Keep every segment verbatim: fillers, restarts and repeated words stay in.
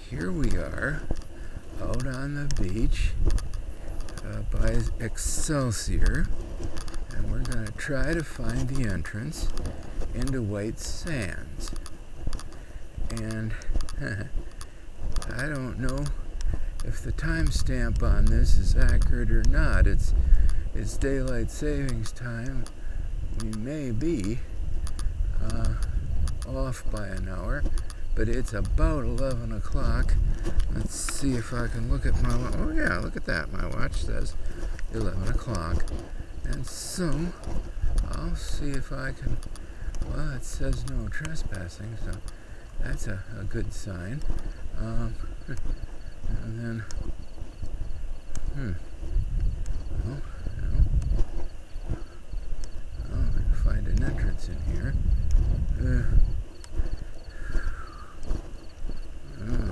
here we are out on the beach uh, by Excelsior, and we're going to try to find the entrance into White Sands. And I don't know if the timestamp on this is accurate or not. It's it's daylight savings time. We may be uh, off by an hour, but it's about eleven o'clock. Let's see if I can look at my watch. Oh yeah, look at that. My watch says eleven o'clock. And so I'll see if I can, well, it says no trespassing, so that's a, a good sign. Um, and then, hmm, well, no. Oh, I'm going to find an entrance in here. Uh, oh.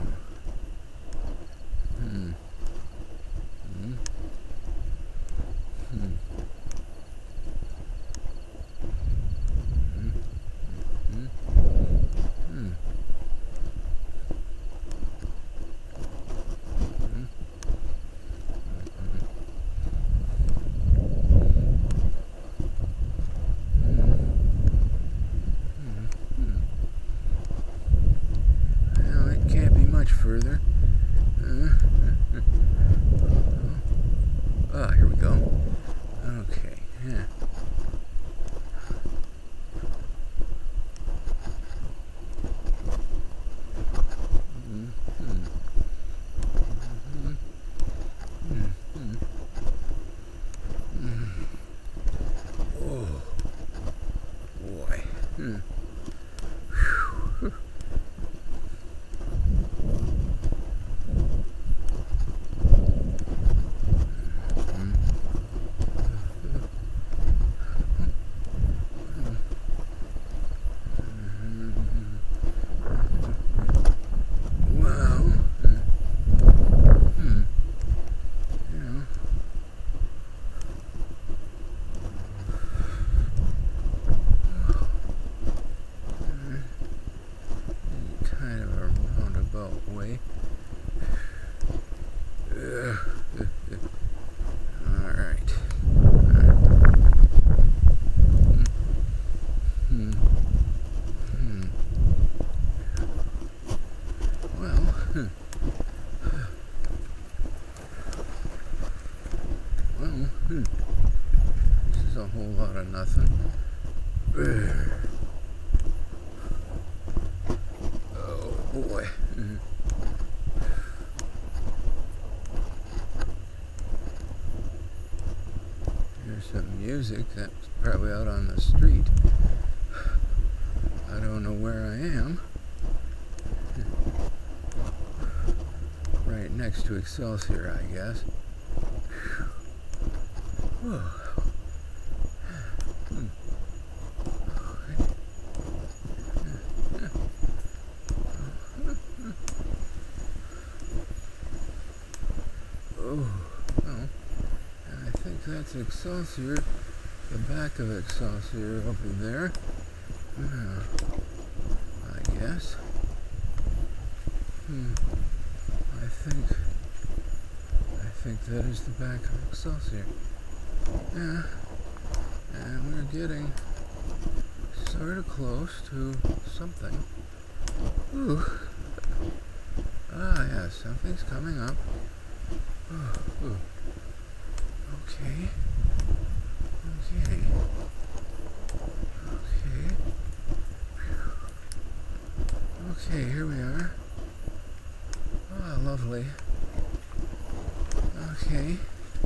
Hmm. Hmm. Hmm. Further. Uh, ah, here we go. Okay. Yeah. Mm-hmm. Mm-hmm. Mm-hmm. Oh, boy. Hmm. Way. Uh, all right. Hmm. Hmm. Well, huh. well, hmm. This is a whole lot of nothing. Oh boy. Mm-hmm. There's some music that's probably out on the street. I don't know where I am. Right next to Excelsior, I guess. Whew. Hmm. Oh, well, I think that's Excelsior, the back of Excelsior over there. Uh, I guess. Hmm. I think, I think that is the back of Excelsior. Yeah, and we're getting sort of close to something. Ooh. Ah, yeah, something's coming up. Ooh, ooh. Okay. Okay. Okay. Okay, here we are. Ah, lovely. Okay.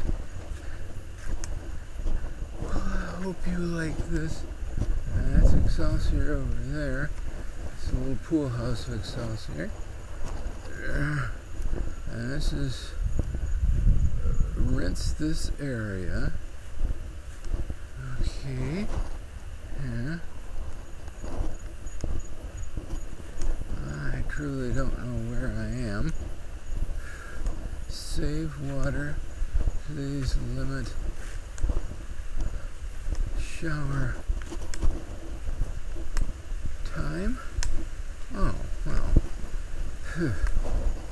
Well, I hope you like this. Uh, that's Excelsior over there. It's a little pool house of Excelsior. Uh, and this is uh, rinse this area. Okay. Yeah. I truly don't know where I am. Save water. Please limit shower time. Oh, well. Phew.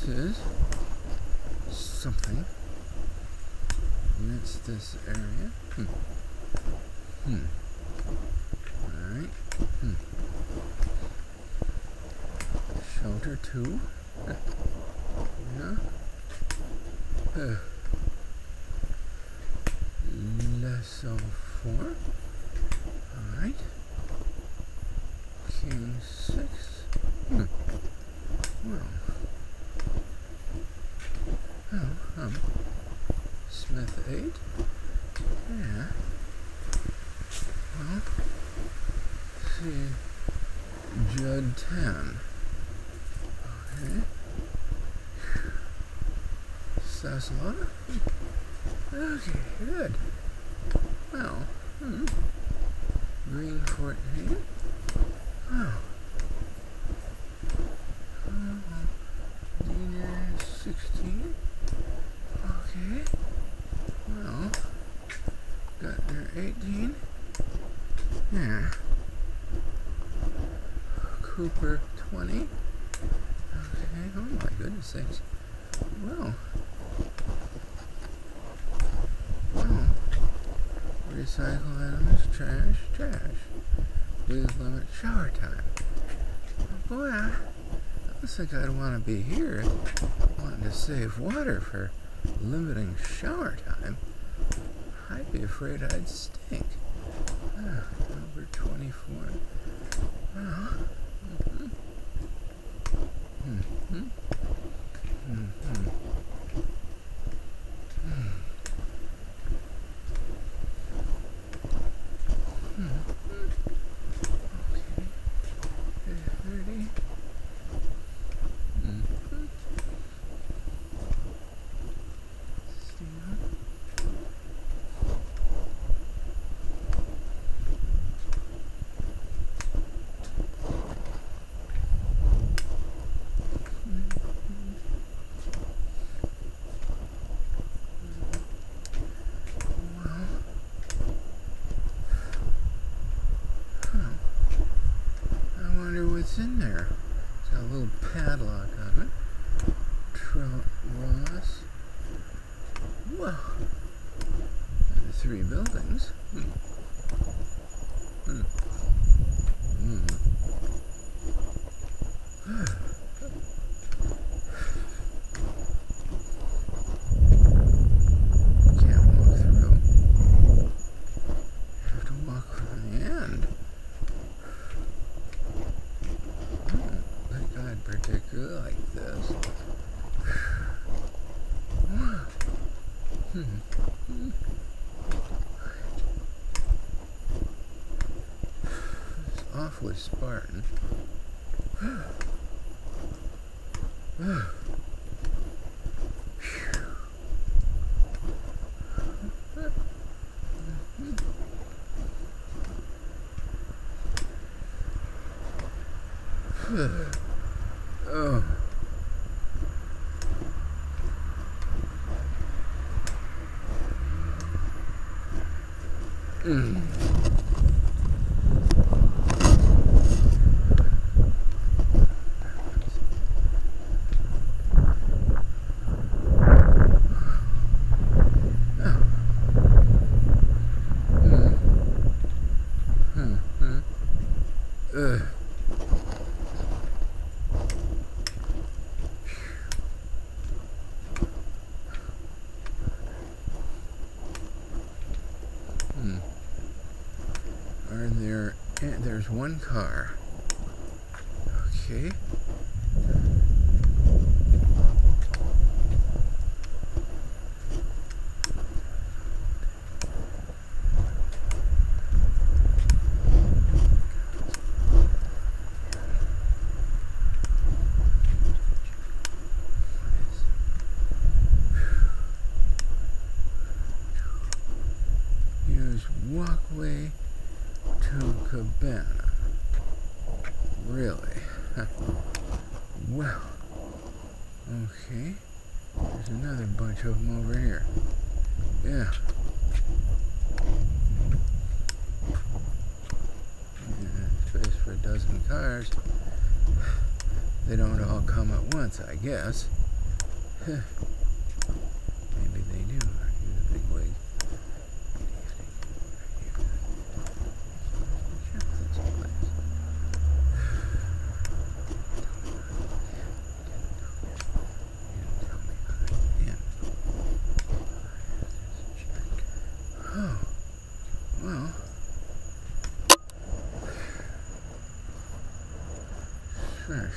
this is something. Amidst this area. Hmm. Hmm. Alright. Hmm. Shelter two. Yeah. Uh. Lesso four. Alright. King six. Hmm. Well. Oh, um. Smith eight. Yeah. Well. See. Judd ten. Okay. Sassalona. Okay, good. Well, hmm. Green fourteen. Oh. Uh, Deaner sixteen. Okay. Well, Gutner eighteen. Yeah. Cooper twenty. Okay. Oh my goodness sakes. Well. Well. Recycle items, trash, trash. Please limit shower time. Oh boy, I don't think I'd want to be here wanting to save water for limiting shower time. I'd be afraid I'd stink. Ah, number twenty-four. Well, mm-hmm. Mm-hmm. Mm-hmm. What's in there? It's got a little padlock on it. Trout Ross. Whoa. And the three buildings. Hmm. Hmm. Hmm. Can't walk through. You have to walk from the end. I'd particularly like this. hmm. It's awfully Spartan. Oh. Mm. Ugh. Hmm. Are there? Eh, there's one car. Okay. Walkway to Cabana. Really? Well, okay. There's another bunch of them over here. Yeah. Yeah, space for a dozen cars. They don't all come at once, I guess. Maybe they do. Use a big wig. Check this place. Oh, well. Sure.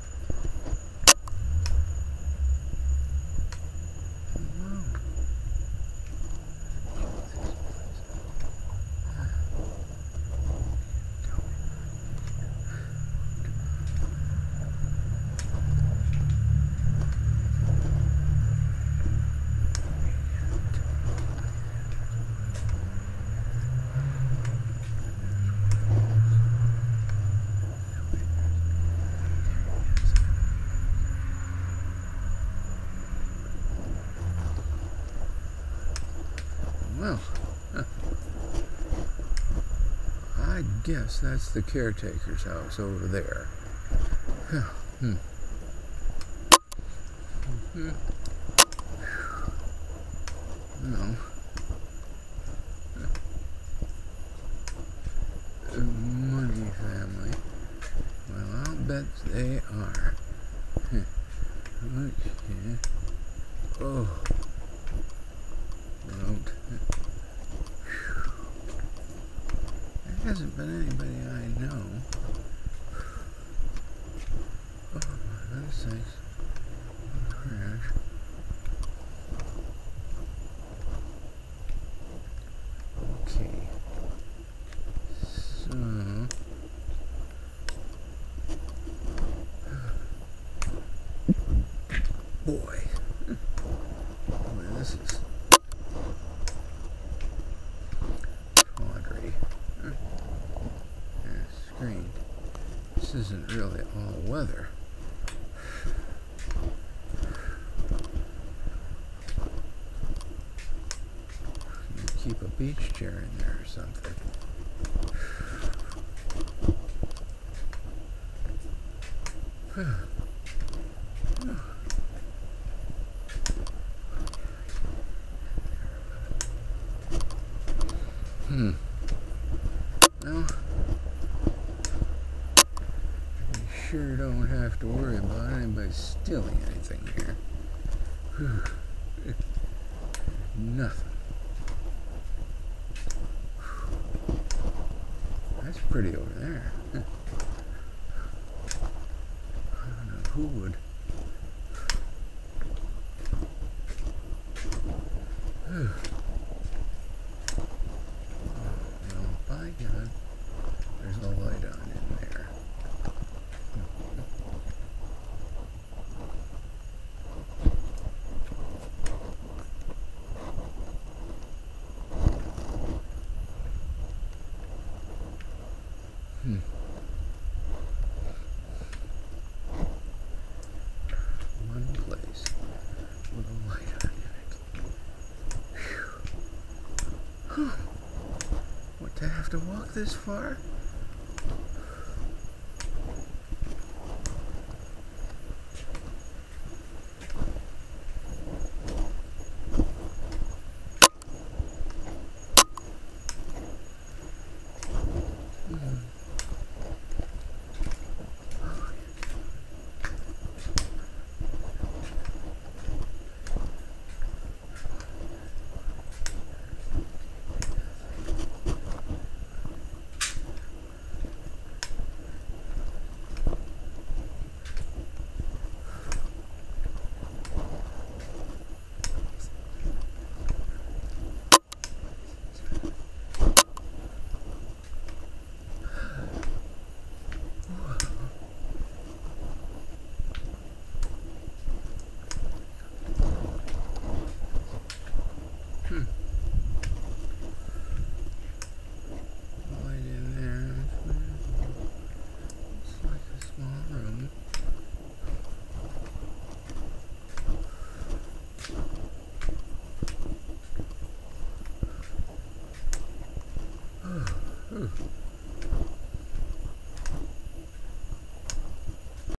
Well, I guess that's the caretaker's house over there. hmm. Mm-hmm. No. The Money family. Well, I'll bet they are. Okay. Oh. Note. There hasn't been anybody I know. Oh, my goodness sakes. Crash. Okay. So. Boy. Boy, this is. Screen. This isn't really all weather. You keep a beach chair in there or something. Hmm. Well, sure don't have to worry about anybody stealing anything here. Whew. Nothing. That's pretty over there. I don't know who would. Whew. Well, by God, there's a light on in there. Hmm. One place with a light on in it. Whew. What, to have to walk this far?